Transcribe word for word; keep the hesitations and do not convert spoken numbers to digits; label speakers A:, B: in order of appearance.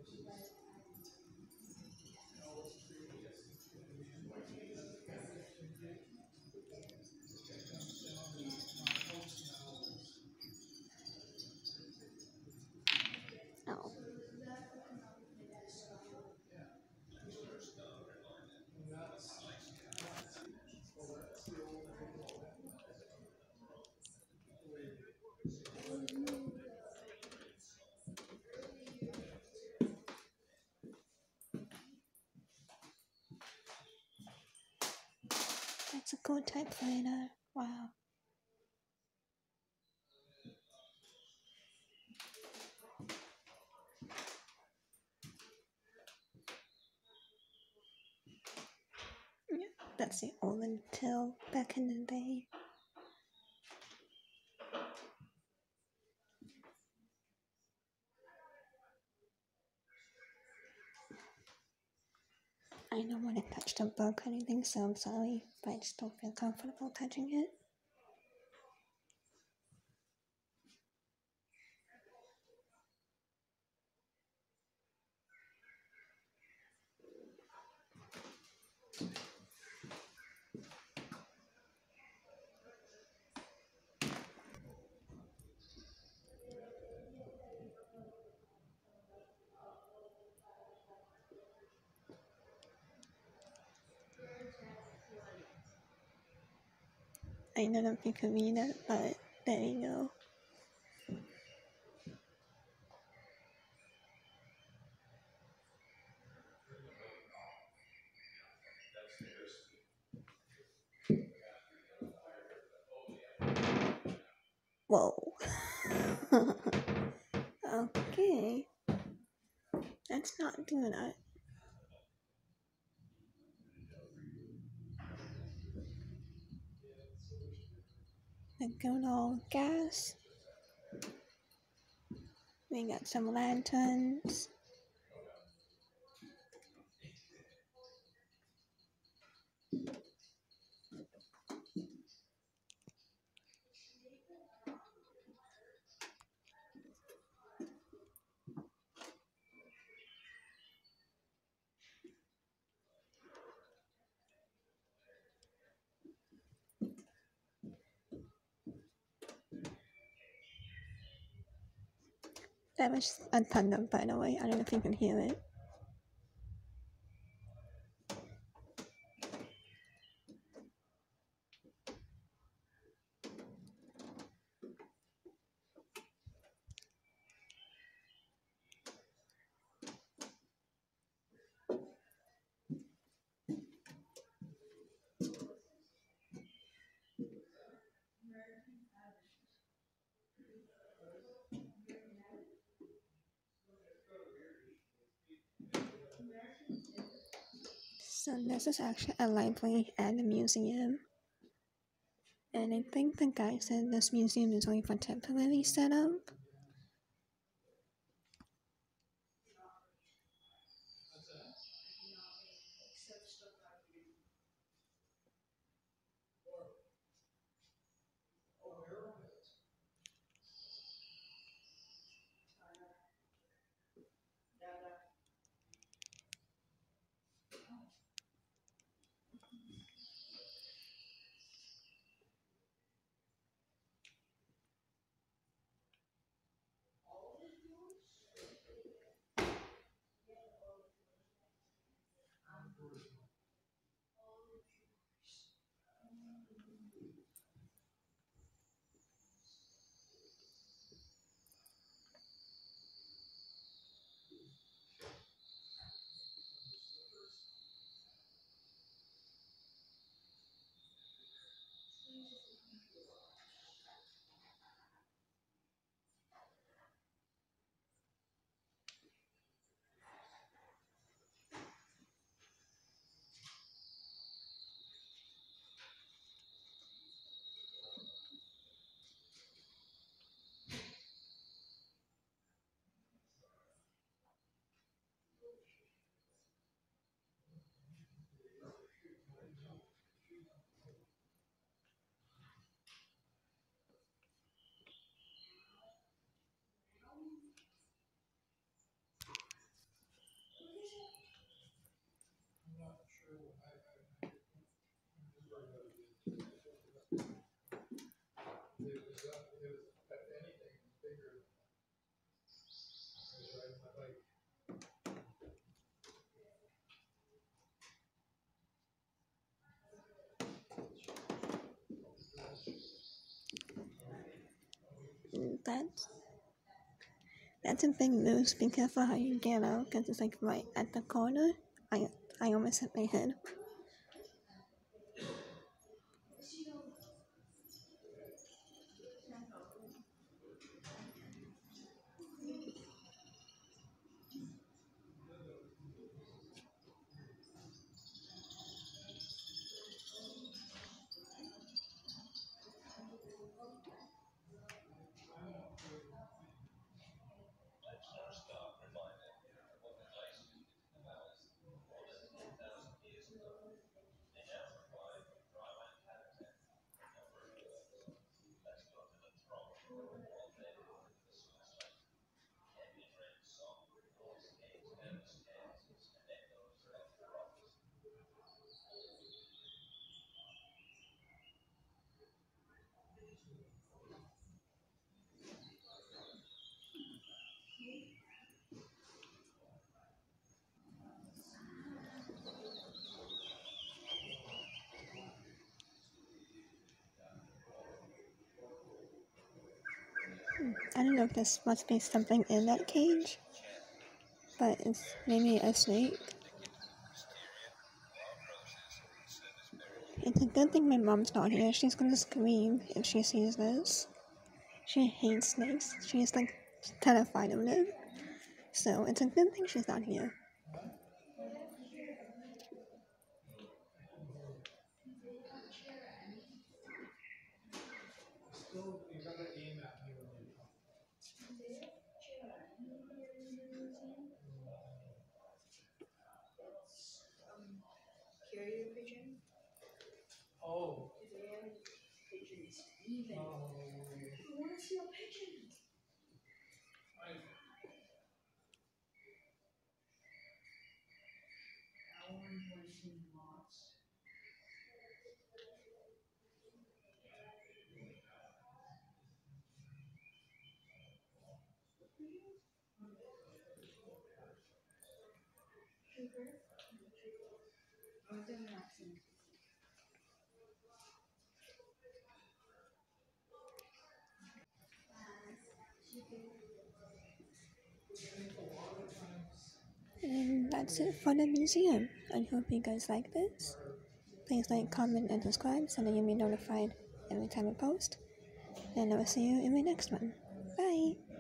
A: Oh. That's a cool typewriter. Wow. Yeah, that's the old Intel back in the day. I don't want to touch the book or anything, so I'm sorry, but I just don't feel comfortable touching it. I don't know if you can read it, but there you go. Whoa. Okay. Let's not do that. The good old gas. We got some lanterns. That was a thunder, by the way. I don't know if you can hear it. So this is actually a library and a museum. And I think the guy said this museum is only for temporary setup. and that's that's a big news. Be careful how you get out, because it's like right at the corner. I I almost hit my head. I don't know if this must be something in that cage, but it's maybe a snake. It's a good thing my mom's not here. She's gonna scream if she sees this. She hates snakes. She's like terrified of them. So it's a good thing she's not here. And that's it for the museum. I hope you guys like this. Please like, comment, and subscribe so that you'll be notified every time I post. And I will see you in my next one. Bye!